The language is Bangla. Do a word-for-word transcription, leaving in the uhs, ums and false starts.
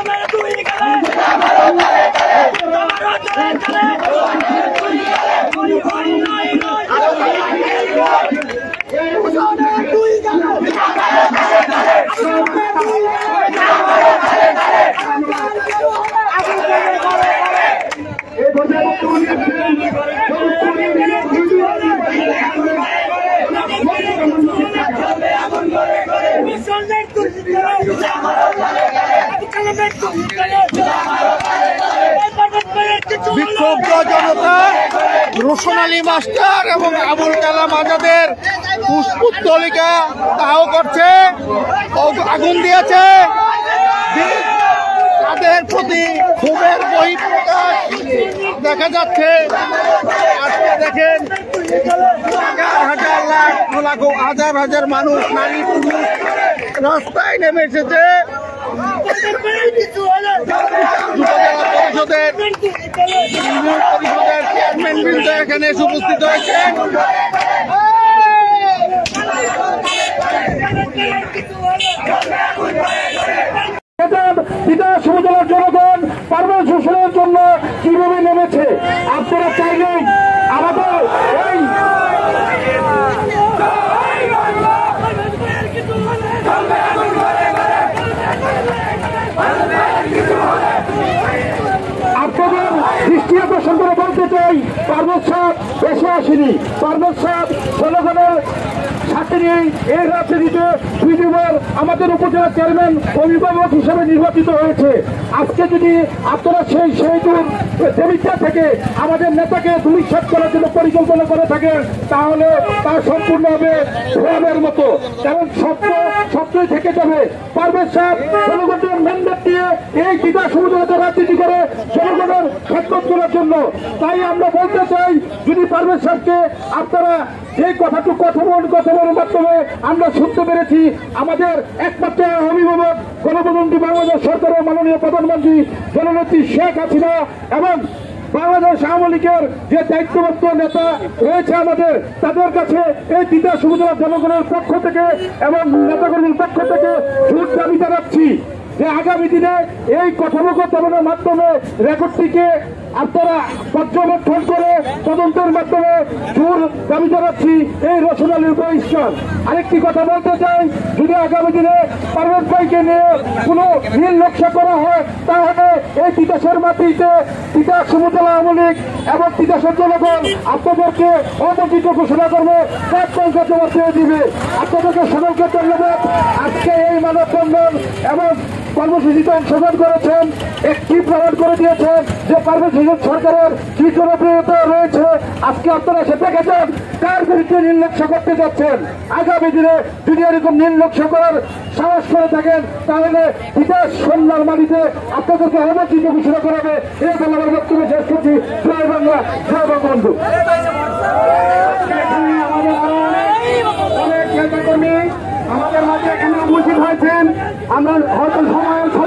বিক্ষুব্ধ জনতা রোশন আলী মাস্টার এবং আবুল কালাম আজাদের পুষ্পোত্তলিকা দাহ করছে, আগুন দিয়েছে। তাদের প্রতি ক্ষোভের বহিঃপ্রকাশ দেখা যাচ্ছে। আজকে দেখেন হাজার হাজার লাখ লাখ হাজার হাজার মানুষ, নারী পুরুষ রাস্তায় নেমে এসেছে। পরিষদের পরিষদের চেয়ারম্যান বৃন্দ এখানে উপস্থিত হয়েছেন। বিকাশ উপজেলার জনগণ পারভেজ হোসেনের জন্য কিভাবে নেমেছে, আপনারা চাইলেন আমাদের এই আপনাদের দৃষ্টি আকর্ষণ করে বলতে চাই, পারভেজ সাহেব এসে আসেনি। পারভেজ সাহেব জনগণের সাথে নিয়েই এই রাজনীতিতে দুই দুবার আমাদের উপজেলা চেয়ারম্যান অভিভাবক হিসেবে নির্বাচিত হয়েছে। আজকে যদি আপনারা সেই সেই দূর দেবিকা থেকে আমাদের নেতাকে ধূলিসাৎ করার জন্য পরিকল্পনা করে থাকেন, তাহলে তা সম্পূর্ণ হবে ভ্রমের মতো। কারণ সত্য সত্যই থেকে যাবে। পারভেজ সাহেব জনগণের ম্যান্ডেট দিয়ে এই বিকাশ উপজেলাতে রাজনীতি করে জনগণের খেদমত করার জন্য। তাই আমরা বলতে চাই, যদি পারভেজ সাহেবকে আপনারা যে কথাটুকু কথা বলেন কথা বলার মাধ্যমে আমরা শুনতে পেরেছি, আমাদের একমাত্র অভিভাবক গণপ্রজাতন্ত্রী বাংলাদেশ সরকারের মাননীয় প্রধানমন্ত্রী জননেত্রী শেখ হাসিনা এবং বাংলাদেশ আওয়ামী লীগের যে দায়িত্বপ্রাপ্ত নেতা রয়েছে আমাদের, তাদের কাছে এই তিতাস উপজেলার জনগণের পক্ষ থেকে এবং নেতাকর্মীর পক্ষ থেকে জোর দাবি জানাচ্ছি যে আগামী দিনে এই কথোপকথনের মাধ্যমে রেকর্ডটিকে আপনারা পর্যবেক্ষণ করে তদন্তের মাধ্যমে জোর দাবি জানাচ্ছি এই রোশন আলীর বহিষ্কার। আরেকটি কথা বলতে চাই, যদি আগামী দিনে পারভেজ ভাইকে নিয়ে কোনো নীল নকশা করা হয়, তাহলে এই তিতাসের মাটিতে তিতাস উপজেলা আওয়ামী লীগ এবং তিতাসের জনগণ আপনাদেরকে অবচিত ঘোষণা করবে, এক পয়সা জমা দিয়ে দিবে। আপনাদেরকে সকলকে ধন্যবাদ। আজকে এই মানববন্ধন এবং কর্মসূচিতে অংশগ্রহণ করেছেন, একটি প্রমাণ করে দিয়েছেন যে পারভেজ হোসেন সরকারের কি জনপ্রিয়তা রয়েছে। আজকে আপনারা সে দেখেছেন কার বিরুদ্ধে নির্লক্ষ্য করতে যাচ্ছেন। আগামী দিনে যদি এরকম নির্লক্ষ্য করার সাহস করে থাকেন, তাহলে বিকাশ সন্ধ্যার মাটিতে আপনাদেরকে অবচিত ঘোষণা করাবে। এই বাংলার বক্তব্য শেষ করছি। জয় বাংলা, জয় বঙ্গবন্ধু। অনেক নেতাকর্মী আমাদের মাঝে এখানে উপস্থিত হয়েছেন। আমরা হয়তো সময়